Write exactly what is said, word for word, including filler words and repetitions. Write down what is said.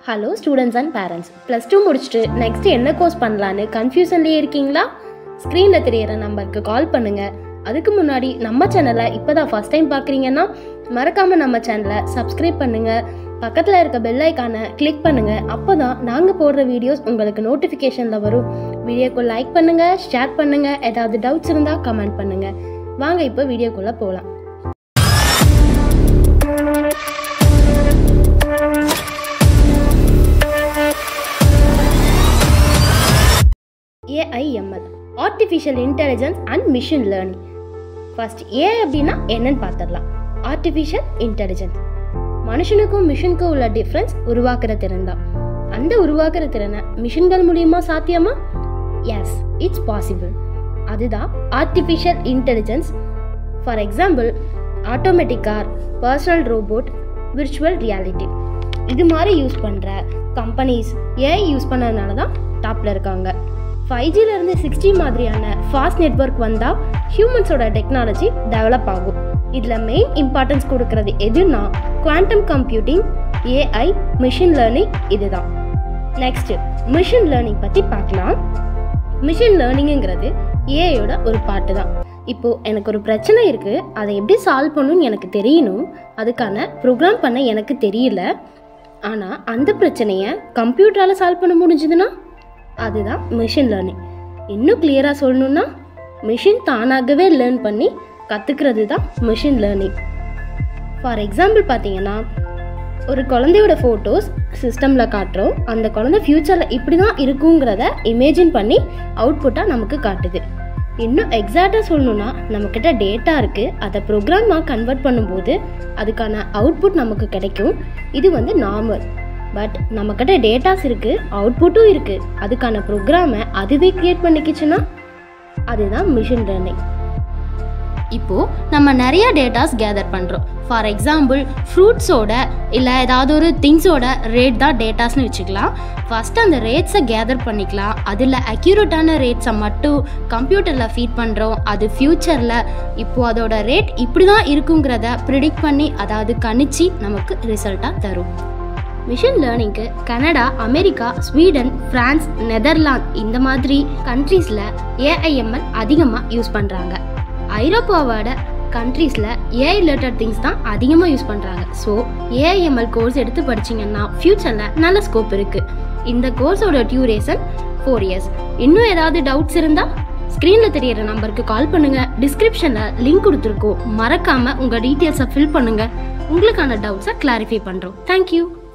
Hello students and parents. Plus two முடிச்சிட்டு next என்ன course பண்ணலாம்னு கன்ஃபியூஷன்லயே இருக்கீங்களா? ஸ்கிரீன்ல தெரியற நம்பருக்கு கால் பண்ணுங்க. அதுக்கு முன்னாடி நம்ம சேனலை இப்போதான் ஃபர்ஸ்ட் டைம் பார்க்குறீங்கன்னா மறக்காம நம்ம சேனலை சப்ஸ்கிரைப் பண்ணுங்க. பக்கத்தில் இருக்க பெல் ஐக்கானை கிளிக் பண்ணுங்க. அப்போதான் நாங்கள் போடுற வீடியோஸ் உங்களுக்கு நோட்டிஃபிகேஷனில் வரும். வீடியோக்கு லைக் பண்ணுங்க, ஷேர் பண்ணுங்க. ஏதாவது டவுட்ஸ் இருந்தால் கமெண்ட் பண்ணுங்க. வாங்க இப்போ வீடியோக்குள்ளே போகலாம். A I M L Artificial Intelligence and Machine Learning. First A I அப்படின்னா என்னன்னு பார்த்துடலாம். Artificial Intelligence மனுஷனுக்கும் மிஷினுக்கும் உள்ள டிஃப்ரென்ஸ் உருவாக்குற திறன் தான். அந்த உருவாக்குற திறனை மிஷின்கள் மூலியமா சாத்தியமா? Yes, it's possible. அதுதான் artificial intelligence. For example automatic car, personal robot, virtual reality இது மாதிரி யூஸ் பண்ணுற கம்பெனிஸ் ஏஐ யூஸ் பண்ணதுனால தான் டாப்பில் இருக்காங்க. ஃபைவ் ஜிலேருந்து சிக்ஸ் ஜி மாதிரியான ஃபாஸ்ட் நெட்வொர்க் வந்தால் ஹியூமன்ஸோட டெக்னாலஜி டெவலப் ஆகும். இதில் மெயின் இம்பார்ட்டன்ஸ் கொடுக்கறது எதுனா quantum computing, AI, machine learning இதுதான். நெக்ஸ்ட் மிஷின் லேர்னிங் பற்றி பார்க்கலாம். மிஷின் லேர்னிங்கிறது ஏஐயோட ஒரு பாட்டு தான். இப்போது எனக்கு ஒரு பிரச்சனை இருக்குது, அதை எப்படி சால்வ் பண்ணணும்னு எனக்கு தெரியணும். அதுக்கான ப்ரோக்ராம் பண்ண எனக்கு தெரியல. ஆனால் அந்த பிரச்சனையை கம்ப்யூட்டரால் சால்வ் பண்ண முடிஞ்சுதுன்னா அதுதான் மிஷின் லேர்னிங். இன்னும் கிளியராக சொல்லணுன்னா மிஷின் தானாகவே லேர்ன் பண்ணி கற்றுக்கிறது தான் மிஷின் லேர்னிங். ஃபார் எக்ஸாம்பிள் பார்த்தீங்கன்னா ஒரு குழந்தையோட ஃபோட்டோஸ் சிஸ்டமில் காட்டுறோம். அந்த குழந்தை ஃப்யூச்சரில் இப்படி தான் இருக்குங்கிறத இமேஜின் பண்ணி அவுட்புட்டாக நமக்கு காட்டுது. இன்னும் எக்ஸாக்டாக சொல்லணுன்னா நம்மக்கிட்ட டேட்டா இருக்குது, அதை ப்ரோக்ராமாக கன்வெர்ட் பண்ணும்போது அதுக்கான அவுட்புட் நமக்கு கிடைக்கும். இது வந்து நார்மல். பட் நம்மக்கிட்ட டேட்டாஸ் இருக்குது, அவுட்புட்டும் இருக்குது, அதுக்கான ப்ரோக்ராமை அதுவே க்ரியேட் பண்ணிக்கிச்சுன்னா அதுதான் மிஷின் லேர்னிங். இப்போது நம்ம நிறைய டேட்டாஸ் கேதர் பண்ணுறோம். ஃபார் எக்ஸாம்பிள் ஃப்ரூட்ஸோட இல்லை ஏதாவது ஒரு திங்ஸோட ரேட் தான் டேட்டாஸ்னு வச்சுக்கலாம். ஃபஸ்ட்டு அந்த ரேட்ஸை கேதர் பண்ணிக்கலாம். அதில் அக்யூரேட்டான ரேட்ஸை மட்டும் கம்ப்யூட்டரில் ஃபீட் பண்ணுறோம். அது ஃப்யூச்சரில் இப்போது அதோட ரேட் இப்படி தான் இருக்குங்கிறத ப்ரிடிக்ட் பண்ணி அதாவது கணிச்சு நமக்கு ரிசல்ட்டாக தரும். மிஷின் லேர்னிங்க்கு Canada, America, Sweden, France, Netherlands இந்த மாதிரி கண்ட்ரீஸில் ஏஐஎம்எல் அதிகமாக யூஸ் பண்ணுறாங்க. ஐரோப்பாவோட கண்ட்ரீஸில் ஏஐ ரிலேட்டட் திங்ஸ் தான் அதிகமாக யூஸ் பண்ணுறாங்க. ஸோ ஏஐஎம்எல் கோர்ஸ் எடுத்து படிச்சிங்கன்னா ஃப்யூச்சரில் நல்ல ஸ்கோப் இருக்குது. இந்த கோர்ஸோட டியூரேஷன் ஃபோர் இயர்ஸ். இன்னும் ஏதாவது டவுட்ஸ் இருந்தால் ஸ்க்ரீனில் தெரியிற நம்பருக்கு கால் பண்ணுங்கள். டிஸ்கிரிப்ஷனில் லிங்க் கொடுத்துருக்கோம். மறக்காமல் உங்கள் டீட்டெயில்ஸை ஃபில் பண்ணுங்கள். உங்களுக்கான டவுட்ஸை கிளாரிஃபை பண்ணுறோம். தேங்க்யூ.